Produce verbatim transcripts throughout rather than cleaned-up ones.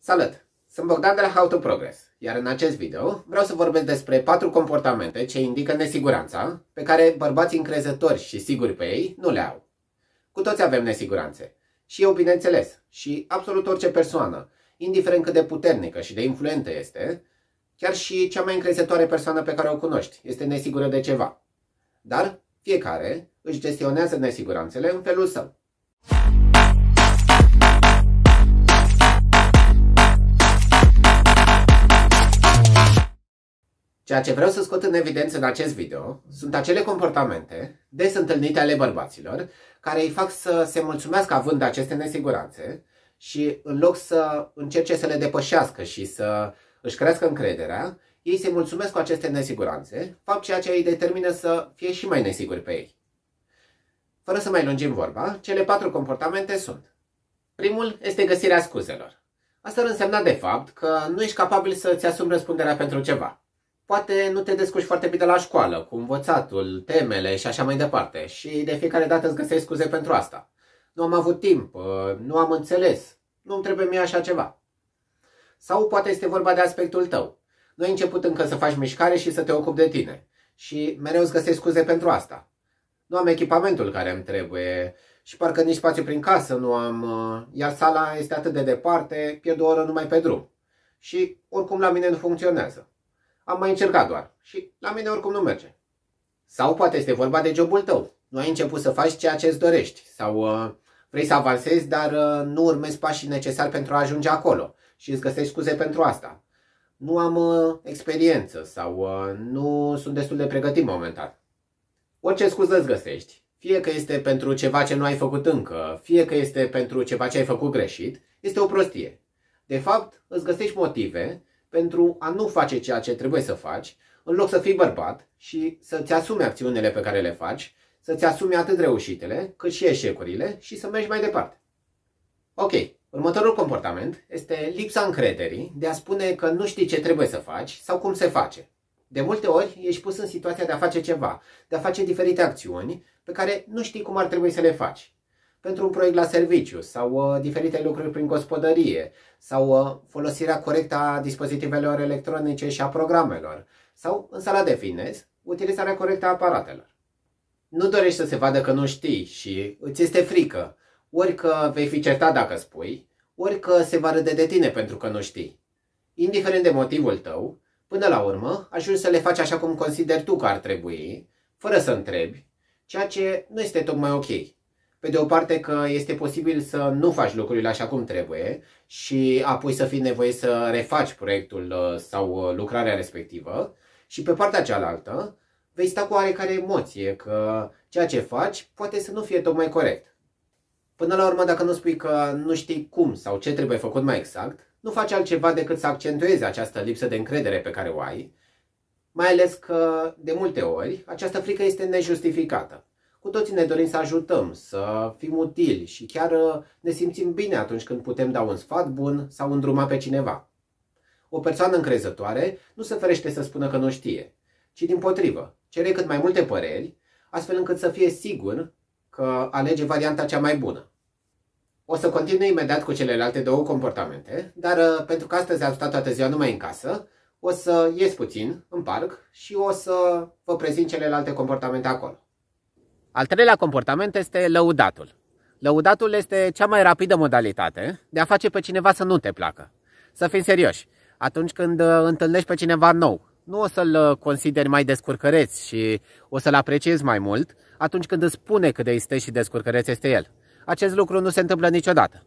Salut! Sunt Bogdan de la How to Progress, iar în acest video vreau să vorbesc despre patru comportamente ce indică nesiguranța pe care bărbații încrezători și siguri pe ei nu le au. Cu toți avem nesiguranțe. Și eu, bineînțeles, și absolut orice persoană, indiferent cât de puternică și de influentă este, chiar și cea mai încrezătoare persoană pe care o cunoști este nesigură de ceva. Dar fiecare își gestionează nesiguranțele în felul său. Ceea ce vreau să scot în evidență în acest video sunt acele comportamente des întâlnite ale bărbaților care îi fac să se mulțumească având aceste nesiguranțe și în loc să încerce să le depășească și să își crească încrederea, ei se mulțumesc cu aceste nesiguranțe, fapt ceea ce îi determină să fie și mai nesiguri pe ei. Fără să mai lungim vorba, cele patru comportamente sunt: primul este găsirea scuzelor. Asta ar însemna de fapt că nu ești capabil să-ți asumi răspunderea pentru ceva. Poate nu te descurci foarte bine la școală, cu învățatul, temele și așa mai departe și de fiecare dată îți găsești scuze pentru asta. Nu am avut timp, nu am înțeles, nu-mi trebuie mie așa ceva. Sau poate este vorba de aspectul tău. Nu ai început încă să faci mișcare și să te ocupi de tine și mereu îți găsești scuze pentru asta. Nu am echipamentul care îmi trebuie și parcă nici spațiu prin casă nu am, iar sala este atât de departe, pierd o oră numai pe drum. Și oricum la mine nu funcționează. Am mai încercat doar și la mine oricum nu merge. Sau poate este vorba de jobul tău. Nu ai început să faci ceea ce îți dorești. Sau uh, vrei să avansezi, dar uh, nu urmezi pașii necesari pentru a ajunge acolo și îți găsești scuze pentru asta. Nu am uh, experiență sau uh, nu sunt destul de pregătit momentan. Orice scuză îți găsești, fie că este pentru ceva ce nu ai făcut încă, fie că este pentru ceva ce ai făcut greșit, este o prostie. De fapt, îți găsești motive pentru a nu face ceea ce trebuie să faci, în loc să fii bărbat și să-ți asumi acțiunile pe care le faci, să-ți asumi atât reușitele, cât și eșecurile și să mergi mai departe. Ok, următorul comportament este lipsa încrederii de a spune că nu știi ce trebuie să faci sau cum se face. De multe ori ești pus în situația de a face ceva, de a face diferite acțiuni pe care nu știi cum ar trebui să le faci. Pentru un proiect la serviciu sau uh, diferite lucruri prin gospodărie sau uh, folosirea corectă a dispozitivelor electronice și a programelor sau în sala de fitness, utilizarea corectă a aparatelor. Nu dorești să se vadă că nu știi și îți este frică, ori că vei fi certat dacă spui, ori că se va râde de tine pentru că nu știi. Indiferent de motivul tău, până la urmă ajungi să le faci așa cum consideri tu că ar trebui, fără să întrebi, ceea ce nu este tocmai ok. Pe de o parte că este posibil să nu faci lucrurile așa cum trebuie și apoi să fii nevoit să refaci proiectul sau lucrarea respectivă și pe partea cealaltă vei sta cu oarecare emoție că ceea ce faci poate să nu fie tocmai corect. Până la urmă, dacă nu spui că nu știi cum sau ce trebuie făcut mai exact, nu faci altceva decât să accentuezi această lipsă de încredere pe care o ai, mai ales că de multe ori această frică este nejustificată. Cu toții ne dorim să ajutăm, să fim utili și chiar ne simțim bine atunci când putem da un sfat bun sau îndruma pe cineva. O persoană încrezătoare nu se ferește să spună că nu știe, ci dimpotrivă, cere cât mai multe păreri, astfel încât să fie sigur că alege varianta cea mai bună. O să continui imediat cu celelalte două comportamente, dar pentru că astăzi am stat toată ziua numai în casă, o să ies puțin în parc și o să vă prezint celelalte comportamente acolo. Al treilea comportament este lăudatul. Lăudatul este cea mai rapidă modalitate de a face pe cineva să nu te placă. Să fim serioși, atunci când întâlnești pe cineva nou, nu o să-l consideri mai descurcăreț și o să-l apreciezi mai mult atunci când îți spune cât de isteț și descurcăreț este el. Acest lucru nu se întâmplă niciodată.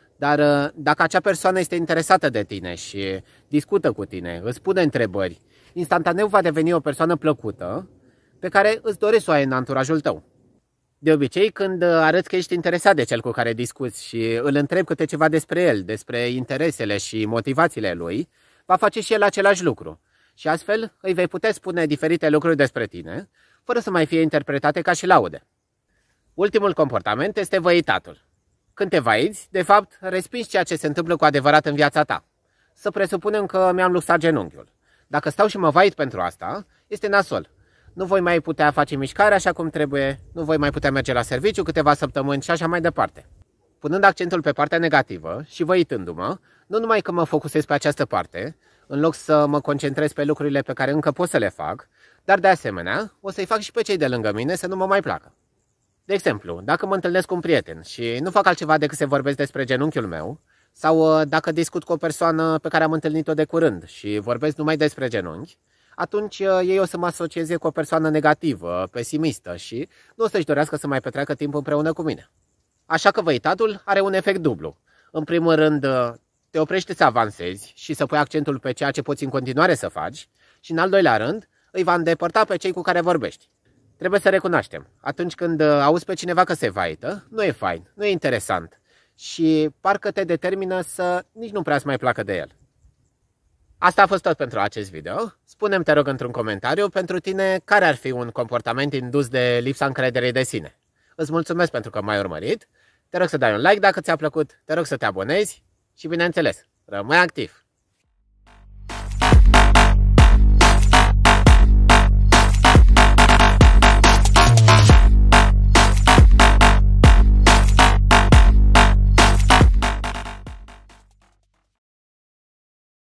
Dar dacă acea persoană este interesată de tine și discută cu tine, îți pune întrebări, instantaneu va deveni o persoană plăcută pe care îți dorești să o ai în anturajul tău. De obicei, când arăți că ești interesat de cel cu care discuți și îl întrebi câte ceva despre el, despre interesele și motivațiile lui, va face și el același lucru. Și astfel îi vei putea spune diferite lucruri despre tine, fără să mai fie interpretate ca și laude. Ultimul comportament este văitatul. Când te vaiți, de fapt, respingi ceea ce se întâmplă cu adevărat în viața ta. Să presupunem că mi-am luxat genunchiul. Dacă stau și mă vait pentru asta, este nasol. Nu voi mai putea face mișcare așa cum trebuie, nu voi mai putea merge la serviciu câteva săptămâni și așa mai departe. Punând accentul pe partea negativă și văitându-mă, nu numai că mă focusez pe această parte, în loc să mă concentrez pe lucrurile pe care încă pot să le fac, dar de asemenea o să-i fac și pe cei de lângă mine să nu mă mai placă. De exemplu, dacă mă întâlnesc cu un prieten și nu fac altceva decât să vorbesc despre genunchiul meu, sau dacă discut cu o persoană pe care am întâlnit-o de curând și vorbesc numai despre genunchi, atunci ei o să mă asocieze cu o persoană negativă, pesimistă și nu o să-și dorească să mai petreacă timp împreună cu mine. Așa că văitatul are un efect dublu. În primul rând, te oprește să avansezi și să pui accentul pe ceea ce poți în continuare să faci și în al doilea rând, îi va îndepărta pe cei cu care vorbești. Trebuie să recunoaștem, atunci când auzi pe cineva că se vaită, nu e fain, nu e interesant și parcă te determină să nici nu prea să mai placă de el. Asta a fost tot pentru acest video. Spune-mi, te rog, într-un comentariu pentru tine care ar fi un comportament indus de lipsa încrederii de sine. Îți mulțumesc pentru că m-ai urmărit, te rog să dai un like dacă ți-a plăcut, te rog să te abonezi și, bineînțeles, rămâi activ!